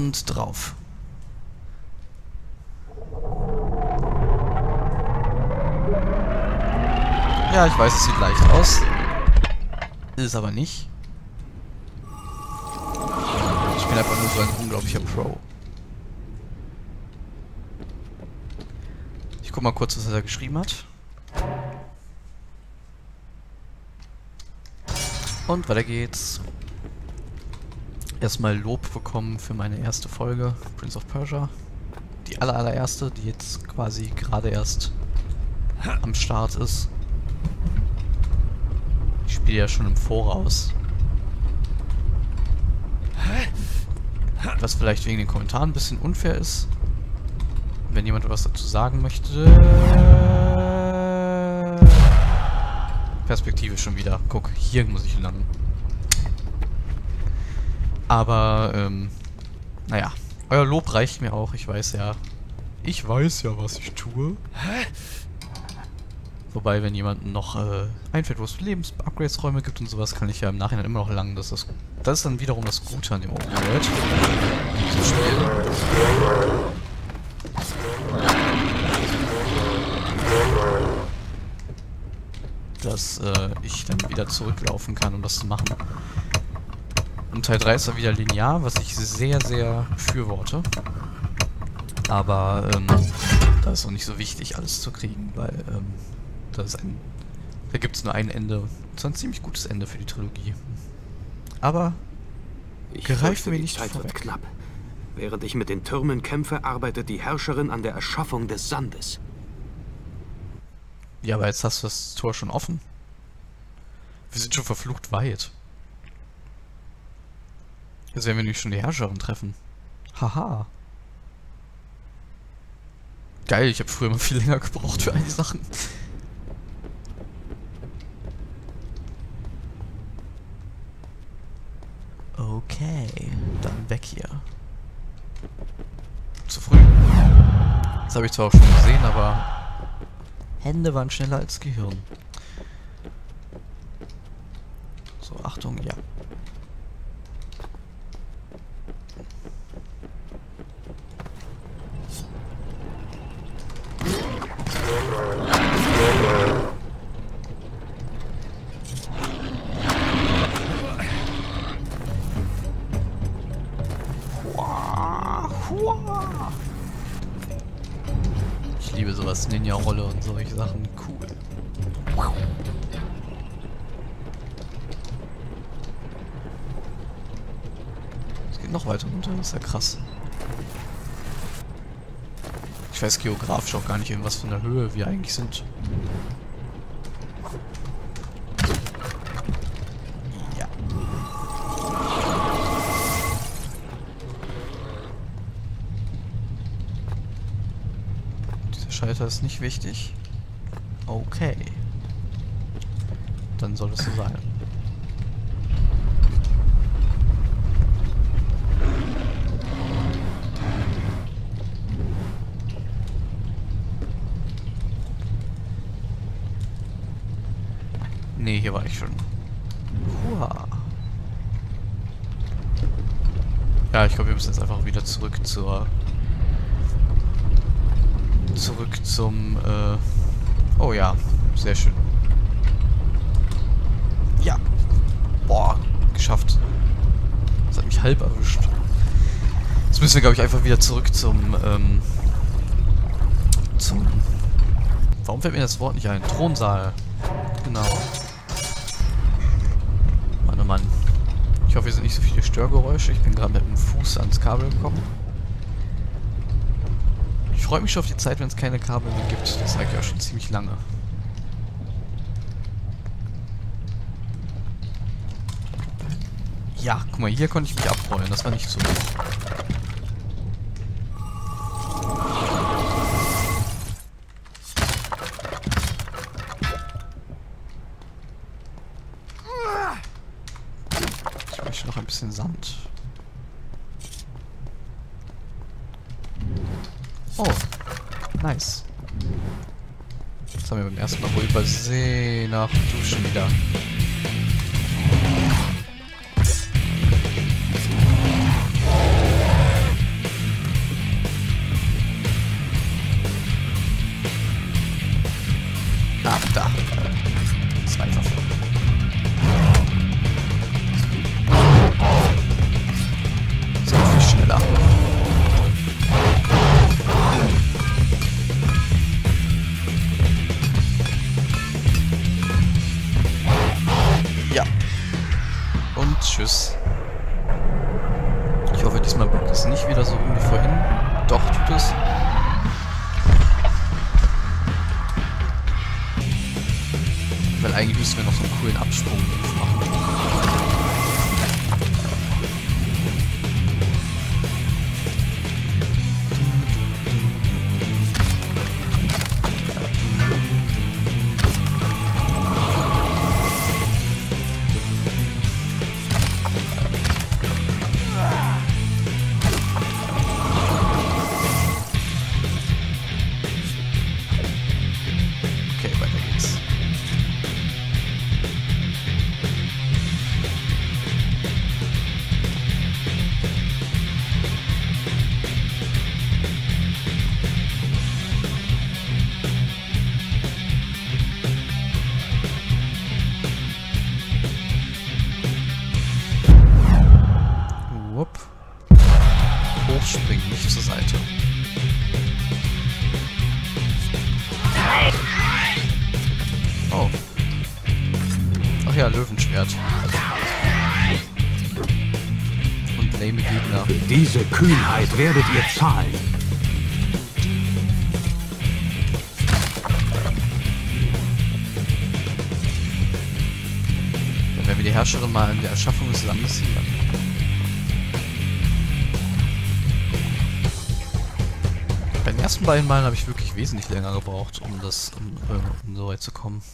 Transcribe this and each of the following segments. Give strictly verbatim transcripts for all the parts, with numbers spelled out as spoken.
Und drauf. Ja, ich weiß, es sieht leicht aus. Ist aber nicht. Ich bin einfach nur so ein unglaublicher Pro. Ich guck mal kurz, was er da geschrieben hat. Und weiter geht's. Erstmal Lob bekommen für meine erste Folge, Prince of Persia. Die aller, allererste, die jetzt quasi gerade erst am Start ist. Ich spiele ja schon im Voraus. Was vielleicht wegen den Kommentaren ein bisschen unfair ist. Wenn jemand was dazu sagen möchte. Perspektive schon wieder. Guck, hier muss ich lang. Aber, ähm, naja. Euer Lob reicht mir auch. Ich weiß ja. Ich weiß ja, was ich tue. Wobei, wenn jemandem noch äh, einfällt, wo es Lebens-Upgrades-Räume gibt und sowas, kann ich ja im Nachhinein immer noch langen. Das ist, das ist dann wiederum das Gute an dem Open World. Zu spielen. Dass äh, ich dann wieder zurücklaufen kann, um das zu machen. Und Teil drei ist dann wieder linear, was ich sehr, sehr befürworte. Aber ähm, da ist auch nicht so wichtig, alles zu kriegen, weil ähm, da ist ein, da gibt es nur ein Ende. Und zwar ein ziemlich gutes Ende für die Trilogie. Aber greifen wir nicht Zeit wird knapp. Während ich mit den Türmen kämpfe, arbeitet die Herrscherin an der Erschaffung des Sandes. Ja, aber jetzt hast du das Tor schon offen. Wir sind schon verflucht weit. Jetzt werden wir nämlich schon die Herrscherin treffen. Haha. Geil, ich habe früher immer viel länger gebraucht für einige Sachen. Okay, dann weg hier. Zu früh. Das habe ich zwar auch schon gesehen, aber Hände waren schneller als Gehirn. So, Achtung, ja. Ich liebe sowas, Ninja-Rolle und solche Sachen. Cool. Es geht noch weiter runter, das ist ja krass. Ich weiß geografisch auch gar nicht, in was von der Höhe wir eigentlich sind. Ja. Schalter ist nicht wichtig. Okay. Dann soll es so sein. Nee, hier war ich schon. Hua. Ja, ich glaube, wir müssen jetzt einfach wieder zurück zur... Zurück zum, äh... Oh ja, sehr schön. Ja. Boah, geschafft. Das hat mich halb erwischt. Jetzt müssen wir, glaube ich, einfach wieder zurück zum, ähm... Zum... Warum fällt mir das Wort nicht ein? Thronsaal. Genau. Mann, oh Mann. Ich hoffe, hier sind nicht so viele Störgeräusche. Ich bin gerade mit dem Fuß ans Kabel gekommen. Ich freue mich schon auf die Zeit, wenn es keine Kabel mehr gibt. Das sage ich auch schon ziemlich lange. Ja, guck mal, hier konnte ich mich abrollen. Das war nicht so. Ich möchte noch ein bisschen Sand. Oh, nice. Das haben wir beim ersten Mal wohl übersehen. Ach, du schon wieder. springen, nicht zur Seite. Oh. Ach ja, Löwenschwert. Und lame Gegner. Für diese Kühnheit werdet ihr zahlen. Dann werden wir die Herrscherin mal in der Erschaffung des Landes sehen. Bei den ersten beiden Malen habe ich wirklich wesentlich länger gebraucht, um das um, äh, um so weit zu kommen.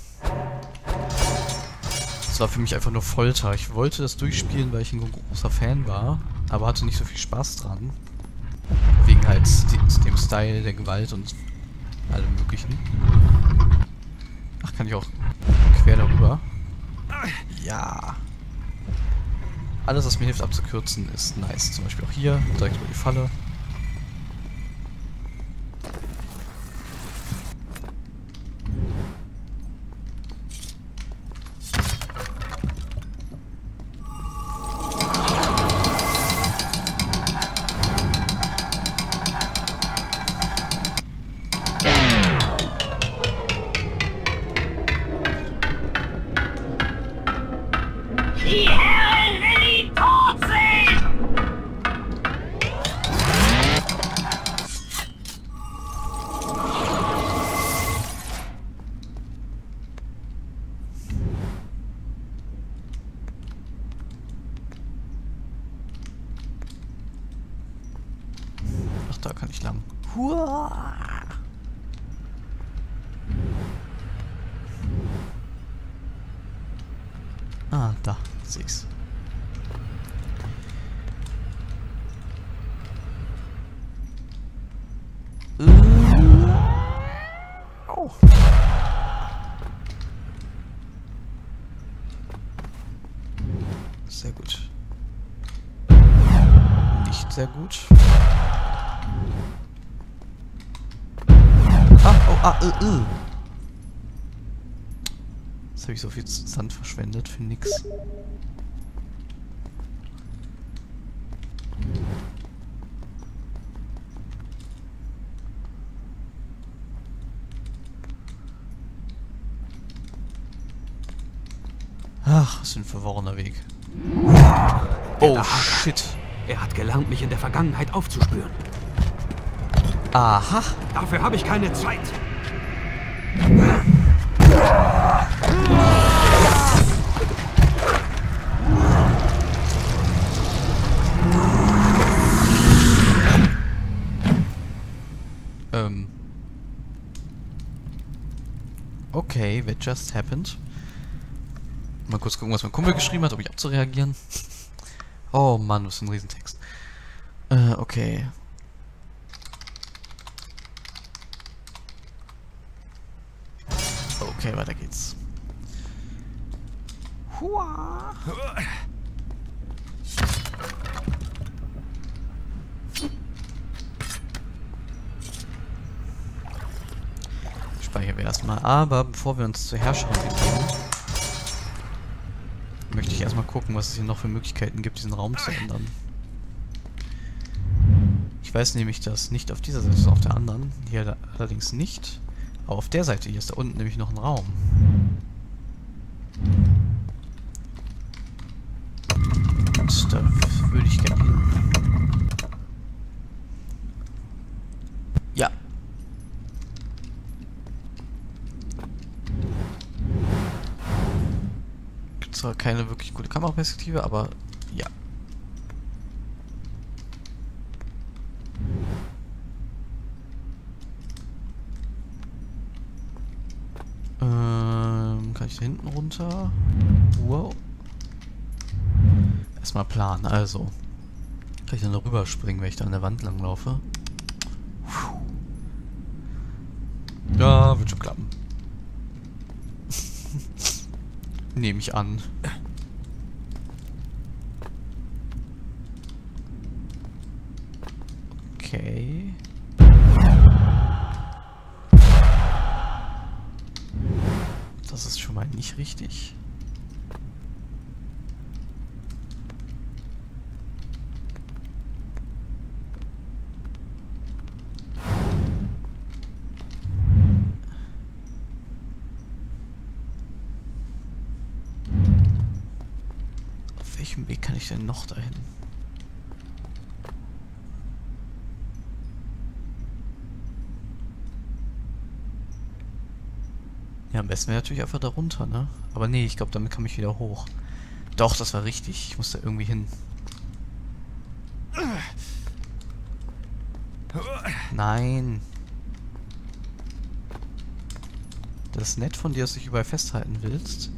Das war für mich einfach nur Folter. Ich wollte das durchspielen, weil ich ein großer Fan war, aber hatte nicht so viel Spaß dran. Wegen halt dem Style, der Gewalt und allem möglichen. Ach, kann ich auch quer darüber? Ja. Alles, was mir hilft abzukürzen, ist nice. Zum Beispiel auch hier, direkt über die Falle. Die Herren will ihn tot sehen! Ach, da kann ich lang. Huah! Ah, da, sehe ich's. Oh. Sehr gut. Nicht sehr gut. Ah, oh, ah, äh, äh. Jetzt habe ich so viel Sand verschwendet für nix. Ach, was für ein verworrener Weg. Oh, shit. Er hat gelernt, mich in der Vergangenheit aufzuspüren. Aha. Dafür habe ich keine Zeit. Ähm. Okay, that just happened. Mal kurz gucken, was mein Kumpel geschrieben hat, um mich abzureagieren. Oh Mann, was für ein Riesentext. Äh, okay. Okay, weiter geht's. Hua. Speichern wir erstmal. Aber bevor wir uns zur Herrscherin begeben, möchte ich erstmal gucken, was es hier noch für Möglichkeiten gibt, diesen Raum zu ändern. Ich weiß nämlich, dass nicht auf dieser Seite, sondern auf der anderen. Hier allerdings nicht. Aber auf der Seite hier ist da unten nämlich noch ein Raum. Und da würde ich gerne hin. Ja. Gibt zwar keine wirklich gute Kameraperspektive, aber ja. Ähm, kann ich da hinten runter? Wow. Erstmal Plan, also. Kann ich dann da rüberspringen, wenn ich da an der Wand lang laufe? Ja, wird schon klappen. Nehme ich an. Okay. Das ist schon mal nicht richtig. ich denn noch dahin? Ja, am besten wäre natürlich einfach da runter, ne? Aber nee, ich glaube, damit komme ich wieder hoch. Doch, das war richtig. Ich muss da irgendwie hin. Nein. Das ist nett von dir, dass du dich überall festhalten willst.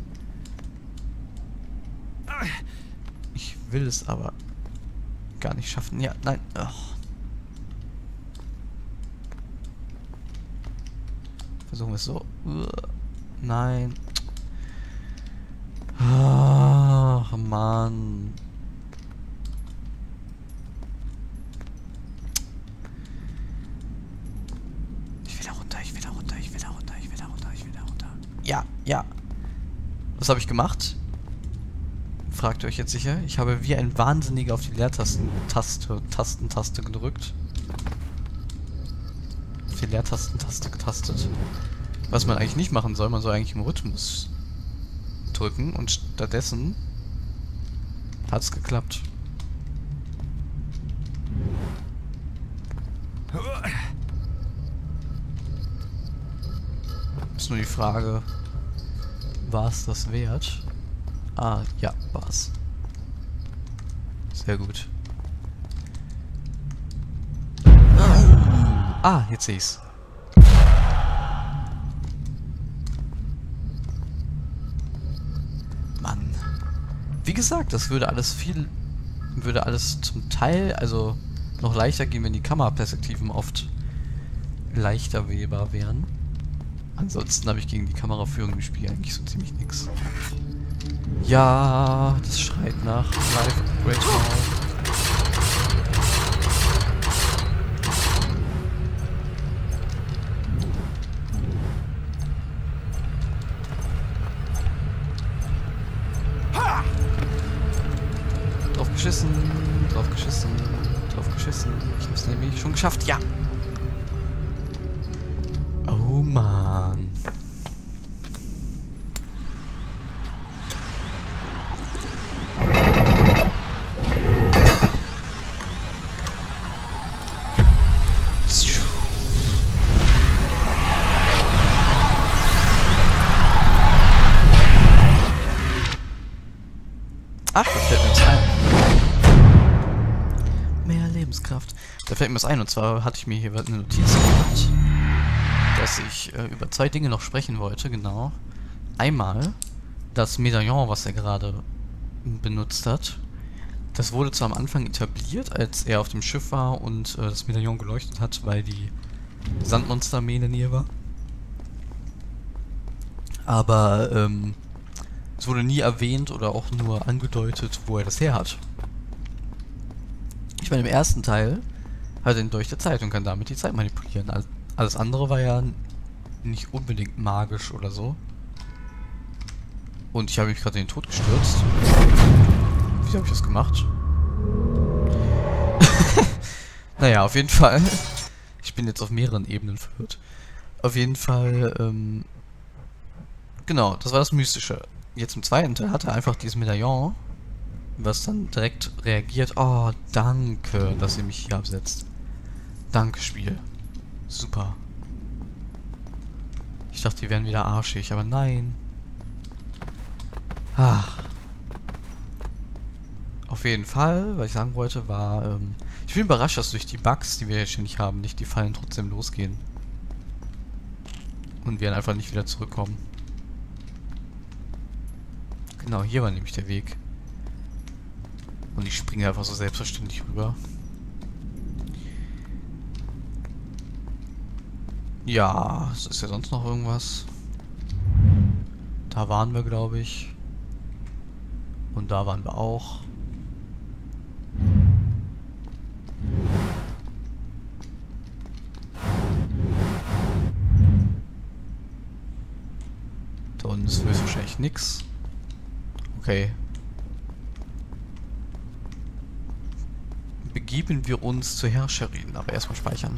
Ich will es aber gar nicht schaffen. Ja, nein. Ach. Versuchen wir es so. Nein. Ach, Mann. Ich will da runter, ich will da runter, ich will da runter, ich will da runter, ich will da runter. Ja, ja. Was habe ich gemacht? Fragt ihr euch jetzt sicher? Ich habe wie ein Wahnsinniger auf die Leertasten-Taste, Tasten-Taste gedrückt. Auf die Leertasten-Taste getastet. Was man eigentlich nicht machen soll, man soll eigentlich im Rhythmus drücken und stattdessen hat es geklappt. Ist nur die Frage, war es das wert? Ah, ja, war's. Sehr gut. Ah, jetzt sehe ich's. Mann. Wie gesagt, das würde alles viel... würde alles zum Teil, also noch leichter gehen, wenn die Kameraperspektiven oft leichter wählbar wären. Ansonsten habe ich gegen die Kameraführung im Spiel eigentlich so ziemlich nichts. Ja, das schreit nach Live Great Wall. Drauf geschissen, drauf geschissen, drauf geschissen. Ich hab's nämlich schon geschafft, ja! Oh Mann. Ach, da fällt mir was ein. Mehr Lebenskraft. Da fällt mir was ein, und zwar hatte ich mir hier eine Notiz gemacht, dass ich äh, über zwei Dinge noch sprechen wollte, genau. Einmal das Medaillon, was er gerade benutzt hat. Das wurde zwar am Anfang etabliert, als er auf dem Schiff war und äh, das Medaillon geleuchtet hat, weil die Sandmonsterarmee in der Nähe war. Aber ähm, es wurde nie erwähnt oder auch nur angedeutet, wo er das her hat. Ich meine, im ersten Teil hat er ihn durch die Zeit und kann damit die Zeit manipulieren. Alles andere war ja nicht unbedingt magisch oder so. Und ich habe mich gerade in den Tod gestürzt. Wie habe ich das gemacht? Naja, auf jeden Fall. Ich bin jetzt auf mehreren Ebenen verwirrt. Auf jeden Fall, ähm... genau, das war das Mystische. Jetzt im zweiten Teil hat er einfach dieses Medaillon, was dann direkt reagiert. Oh, danke, dass ihr mich hier absetzt. Danke, Spiel. Super. Ich dachte, die wären wieder arschig, aber nein. Ach. Auf jeden Fall, was ich sagen wollte, war, ähm, ich bin überrascht, dass durch die Bugs, die wir jetzt ständig haben, nicht die Fallen trotzdem losgehen. Und wir dann einfach nicht wieder zurückkommen. Genau, hier war nämlich der Weg. Und ich springe einfach so selbstverständlich rüber. Ja, es ist ja sonst noch irgendwas. Da waren wir, glaube ich. Und da waren wir auch. Da unten ist höchstwahrscheinlich nix. Okay. Begeben wir uns zur Herrscherin, aber erstmal speichern.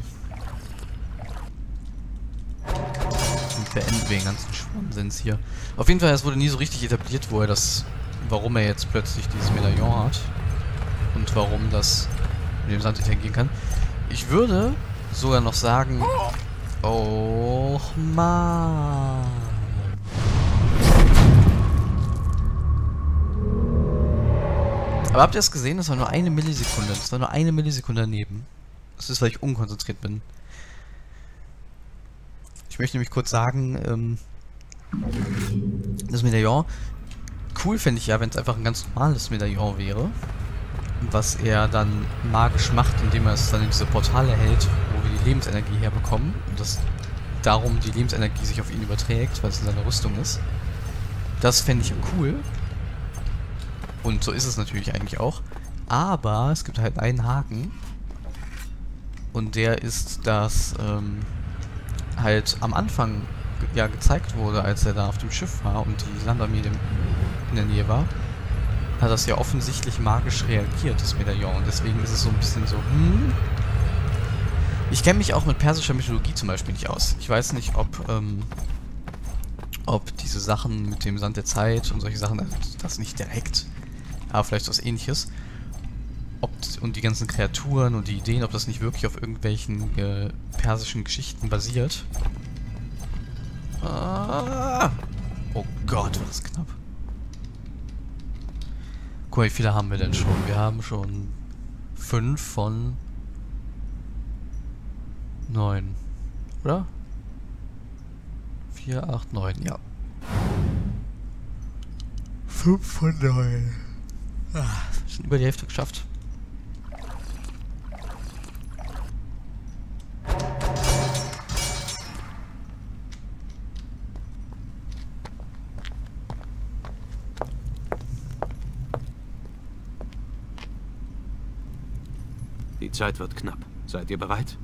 Und beenden wir den ganzen Schwachsinns hier. Auf jeden Fall, es wurde nie so richtig etabliert, wo er das, warum er jetzt plötzlich dieses Medaillon hat. und warum das mit dem Sand interagieren kann. Ich würde sogar noch sagen... Oh Mann. Aber habt ihr es gesehen? Das war nur eine Millisekunde. Das war nur eine Millisekunde daneben. Das ist, weil ich unkonzentriert bin. Ich möchte nämlich kurz sagen, ähm, das Medaillon, cool fände ich ja, wenn es einfach ein ganz normales Medaillon wäre. Was er dann magisch macht, indem er es dann in diese Portale hält, wo wir die Lebensenergie herbekommen. Und dass darum die Lebensenergie sich auf ihn überträgt, weil es in seiner Rüstung ist. Das fände ich cool. Und so ist es natürlich eigentlich auch. Aber es gibt halt einen Haken. Und der ist, dass ähm, halt am Anfang ge ja gezeigt wurde, als er da auf dem Schiff war und die Landarmee dem in der Nähe war, hat das ja offensichtlich magisch reagiert, das Medaillon. Und deswegen ist es so ein bisschen so, hm. Ich kenne mich auch mit persischer Mythologie zum Beispiel nicht aus. Ich weiß nicht, ob, ähm, ob diese Sachen mit dem Sand der Zeit und solche Sachen, also das nicht direkt, aber vielleicht was Ähnliches. Ob, und die ganzen Kreaturen und die Ideen, ob das nicht wirklich auf irgendwelchen äh, persischen Geschichten basiert. Ah. Oh Gott, war das knapp. Guck mal, wie viele haben wir denn schon? Wir haben schon fünf von neun. Oder? Vier, acht, neun, ja. Fünf von neun. Ah, schon über die Hälfte geschafft. Die Zeit wird knapp. Seid ihr bereit?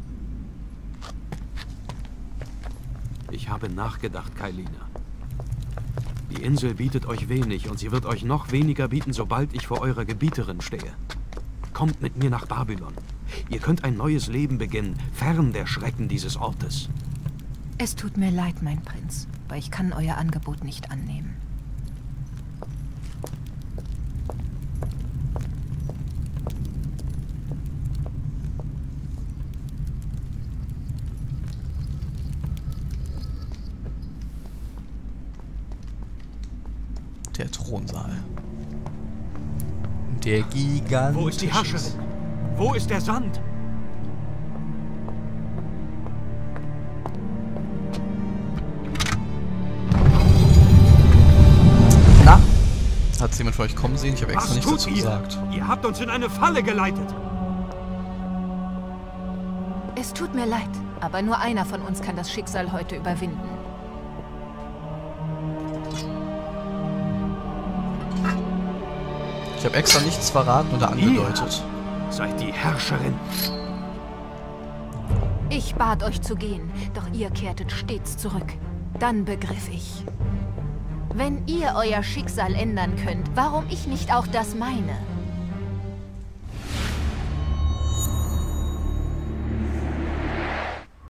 Ich habe nachgedacht, Kailina. Die Insel bietet euch wenig und sie wird euch noch weniger bieten, sobald ich vor eurer Gebieterin stehe. Kommt mit mir nach Babylon. Ihr könnt ein neues Leben beginnen, fern der Schrecken dieses Ortes. Es tut mir leid, mein Prinz, aber ich kann euer Angebot nicht annehmen. Der Thronsaal. Der Gigant. Wo ist die Herrscherin? Wo ist der Sand? Na? Hat jemand von euch kommen sehen? Ich habe extra Was nichts tut dazu ihr? gesagt. Ihr habt uns in eine Falle geleitet. Es tut mir leid, aber nur einer von uns kann das Schicksal heute überwinden. Ich habe extra nichts verraten oder angedeutet. Ihr seid die Herrscherin. Ich bat euch zu gehen, doch ihr kehrtet stets zurück. Dann begriff ich. Wenn ihr euer Schicksal ändern könnt, warum ich nicht auch das meine?